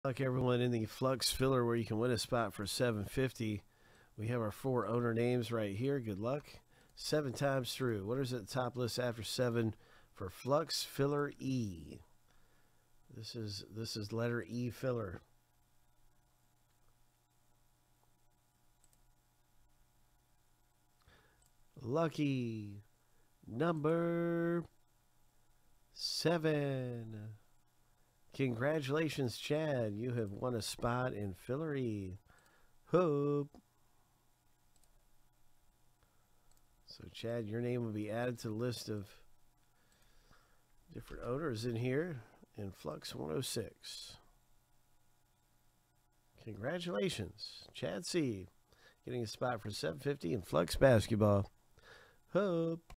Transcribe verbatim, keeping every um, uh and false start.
Luck everyone in the Flux filler where you can win a spot for seven fifty. We have our four owner names right here. Good luck. Seven times through. What is at the top list after seven for Flux Filler E? This is this is letter E filler. Lucky number seven. Congratulations, Chad. You have won a spot in Filler E. Hope. So, Chad, your name will be added to the list of different owners in here in Flux one oh six. Congratulations, Chad C. Getting a spot for seven fifty in Flux basketball. Hope.